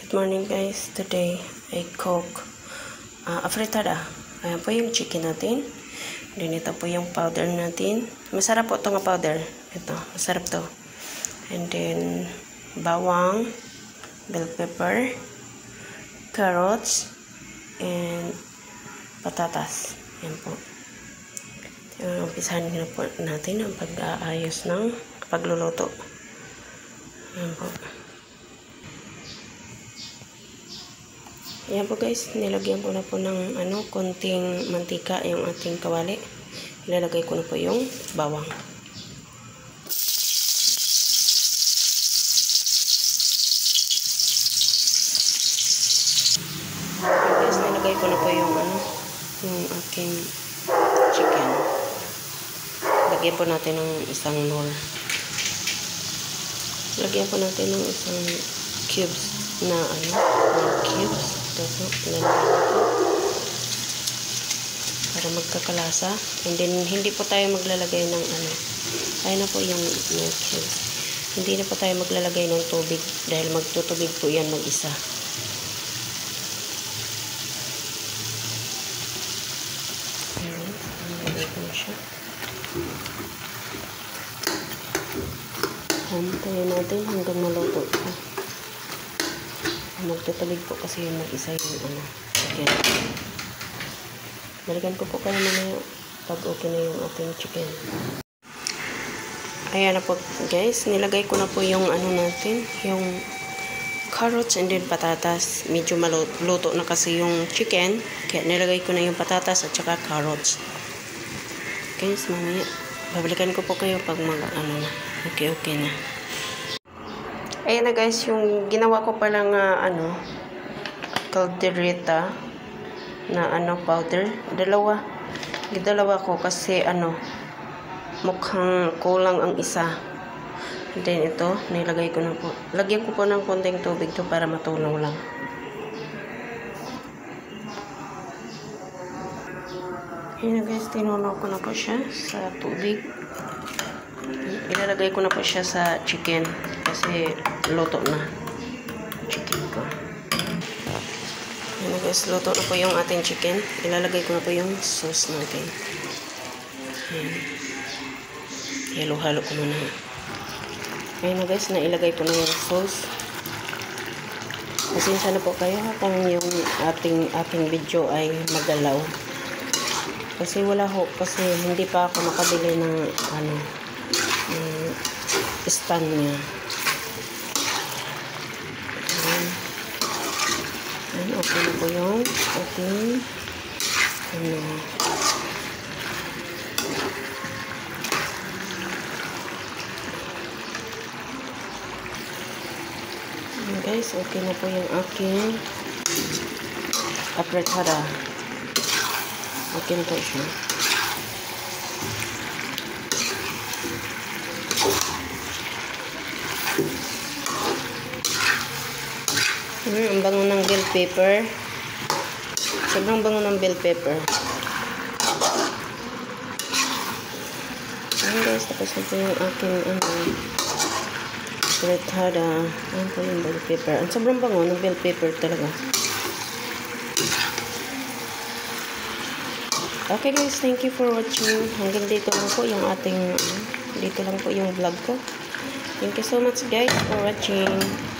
Good morning guys. Today I cook afritada. Ayan po yung chicken natin. Then ito po yung powder natin. Masarap po itong powder. Ito, masarap to. And then bawang, bell pepper, carrots, and patatas. Ayan po. Umpisahan na po natin ang pag-aayos ng pagluluto. Ayan po. Ayan po guys, nilagyan ko na po ng konting mantika yung ating kawali. Ilalagay ko na po yung bawang. Okay guys, nilagay ko na po yung yung aking chicken. Lagyan po natin ng isang nor. Lagyan po natin ng isang cubes na cubes. So, para magkakalasa. And then, hindi po tayo maglalagay ng ayun na po yung cubes. Hindi na po tayo maglalagay ng tubig dahil magtutubig po yan mag-isa. Ayan, nalagay ko na siya. Hantayin natin hanggang maluto. Magtutubig po kasi yung mag-isa yung chicken. Balikan ko po kayo mamaya pag okay na yung ating chicken. Ayan na po guys, nilagay ko na po yung natin, yung carrots and then patatas. Medyo maluto na kasi yung chicken, kaya nilagay ko na yung patatas at saka carrots. Guys, mamaya babalikan ko po kayo pag na okay na. Ayan na guys, yung ginawa ko palang caldereta na powder. Dalawa ko kasi mukhang kulang ang isa. And then ito, nilagay ko na po. Lagyan ko po ng konting tubig to para matunaw lang. Ayan na guys, tinunaw ko na po siya sa tubig. Ilalagay ko na po siya sa chicken kasi luto na chicken ko. Ayan guys, luto na po yung ating chicken. Ilalagay ko na po yung sauce natin. Ayan. Halo-halo ko muna. Ayan guys, nailagay ko na yung sauce. Pasensya na po kayo kung yung ating video ay magalaw. Kasi kasi hindi pa ako nakabili ng stand niya. Ayan, okay na po yung ating guys, okay na po yung aking afritada. Okay na po siya. Ang bango ng bell pepper. Sobrang bango ng bell pepper. Ayan guys, tapos na po yung aking afritada. Ayan po yung bell pepper. Ang sobrang bango ng bell pepper talaga. Okay guys, thank you for watching. Hanggang dito lang po yung dito lang po yung vlog ko. Thank you so much guys for watching.